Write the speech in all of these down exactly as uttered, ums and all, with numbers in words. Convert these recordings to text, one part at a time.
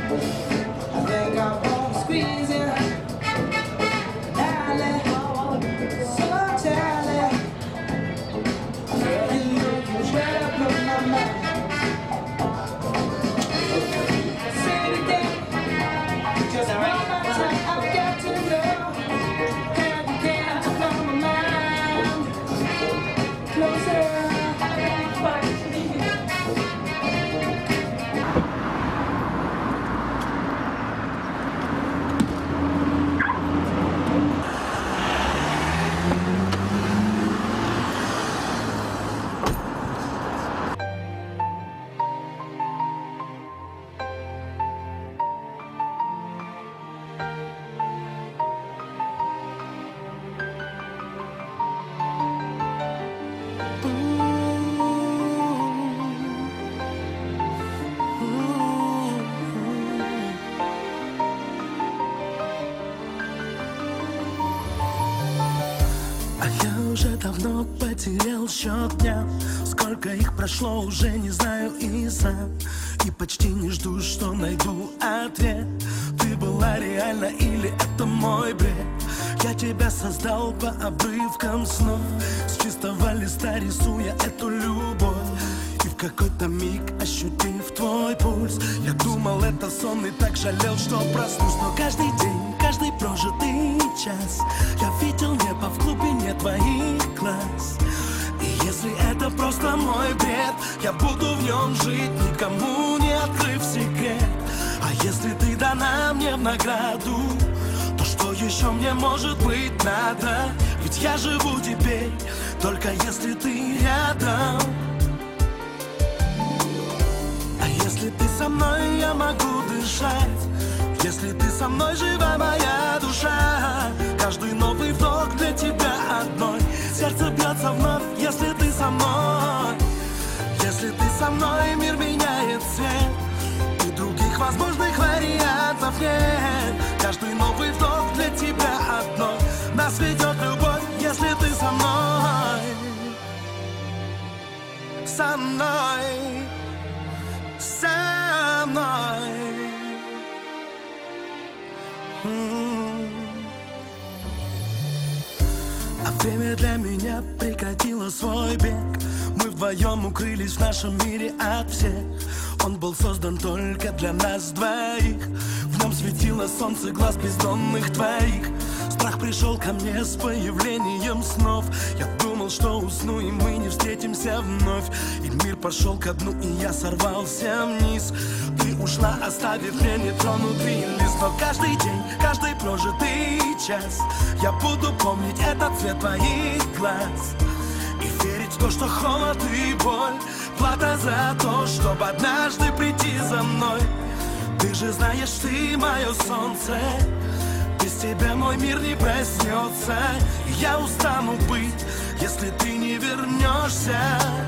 Уже давно потерял счет дням. Сколько их прошло, уже не знаю и сам. И почти не жду, что найду ответ. Ты была реальна или это мой бред? Я тебя создал по обрывкам снов, с чистого листа рисуя эту любовь. И в какой-то миг, ощутив твой пульс, я думал, это сон и так жалел, что проснусь. Но каждый день, каждый прожитый час я видел небо в глубине твоих глаз. И если это просто мой бред, я буду в нем жить, никому не открыв секрет. А если ты дана мне в награду, то что еще мне может быть надо? Ведь я живу теперь, только если ты рядом. А если ты со мной, я могу дышать. Если ты со мной, жива моя душа. Каждый новый вдох для тебя одной. Сердце бьется вновь, если ты со мной. Если ты со мной, мир меняет цвет. И других возможных вариантов нет. Каждый новый вдох для тебя одной. Нас ведет любовь, если ты со мной. Со мной. Со мной. А время для меня прекратило свой бег. Мы вдвоем укрылись в нашем мире от всех. Он был создан только для нас двоих. В нем светило солнце глаз бездонных твоих. Страх пришел ко мне с появлением снов. Я думал, что усну, и мы не встретимся вновь. И мир пошел ко дну, и я сорвался вниз. Ты ушла, оставив мне нетронутый лист. Но каждый день, каждый прожитый час я буду помнить этот цвет твоих глаз. И верить в то, что холод и боль плата за то, чтобы однажды прийти за мной. Ты же знаешь, ты мое солнце. Без тебя мой мир не проснется. Я устану быть, если ты не вернешься.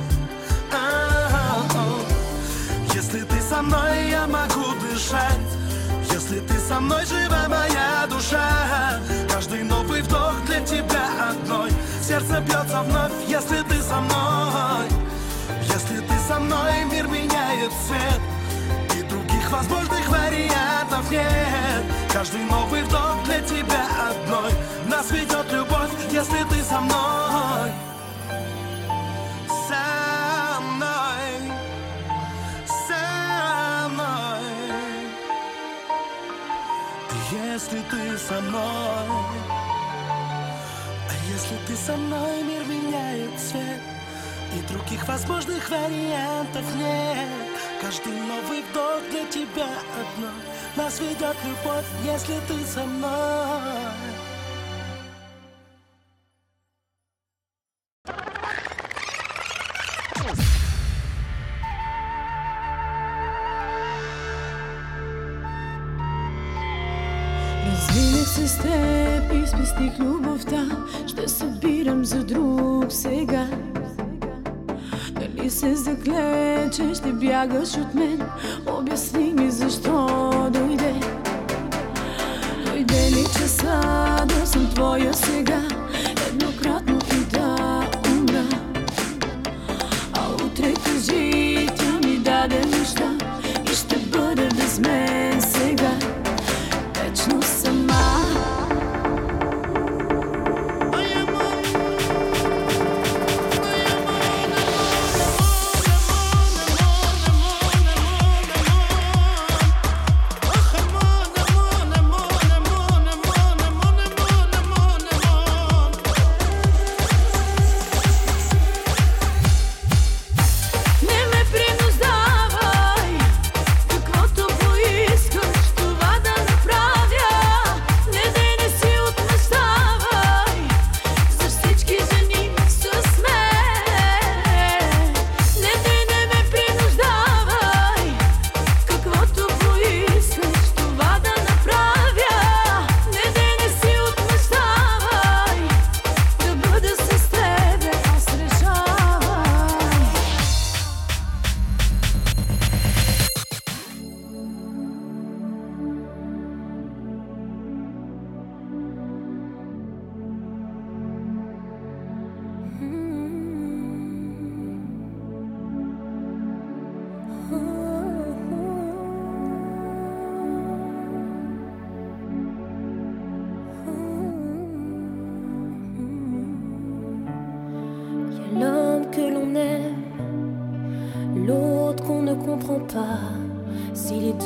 Если ты со мной, я могу дышать. Если ты со мной, жива моя душа. Каждый новый вдох для тебя одной. Сердце бьется вновь, если ты со мной. Если ты со мной, мир меняет цвет. И других возможных вариантов нет. Каждый новый вдох для тебя одной. Нас ведет любовь, если ты со мной. Со мной. Со мной. Если ты со мной. А если ты со мной, мир меняет цвет. И других возможных вариантов нет. Каждый новый вдох для тебя одной. Нас ведет любовь, если ты со мной. Развилих се с теб и спестих любовта. Ще събирам за друг сега. Дали се закле, че ще бягаш от мен? Обясни ми защо дойде. Дойде ли часа да съм твоя сега? Еднократно и да умра. А утре кажи, тя ми даде неща и ще бъде без мен.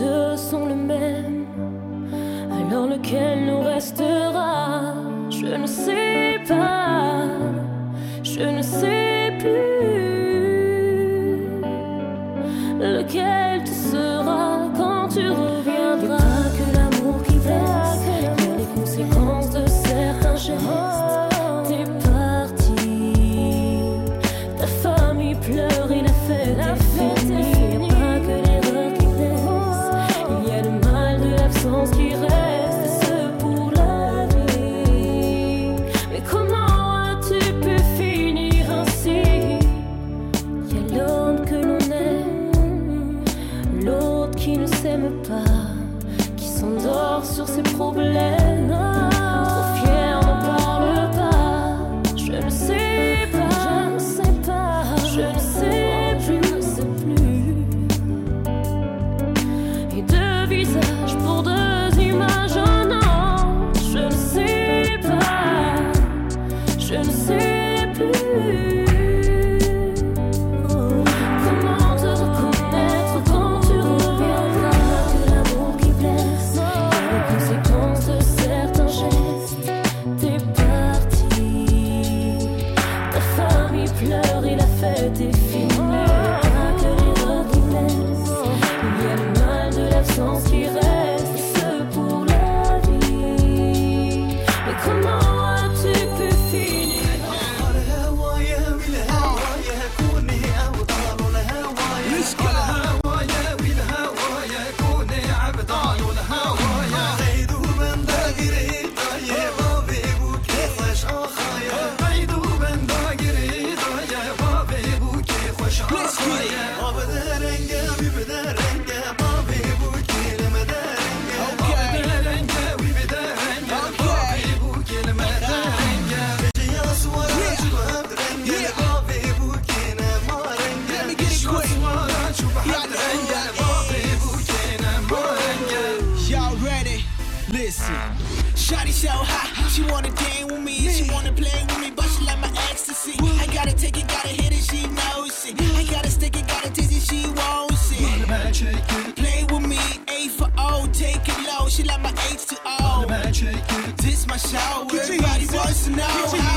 deux sont le même. Alors lequel nous restera? Je ne sais pas, je ne sais plus lequel tu seras quand tu reviendras. Pas que l'amour qui blesse, que les conséquences de certains gestes. T'es parti, ta famille pleure et la fête est finie. Pas que l'erreur qui blesse, il y a le mal de l'absence qui reste. Qui s'endort sur ses problèmes, trop fier n'en parle pas. Je ne sais pas, je ne sais pas, je ne sais plus, je ne sais plus. Et deux visages pour deux images, oh non. Je ne sais pas, je ne sais plus. Shawty so hot, she wanna dance with me, she wanna play with me, but she like my ecstasy. I gotta take it, gotta hit it, she knows it. I gotta stick it, gotta taste it, she wants it. Play with me, A for O, take it low, she like my H to O. This my show, everybody wants to know how.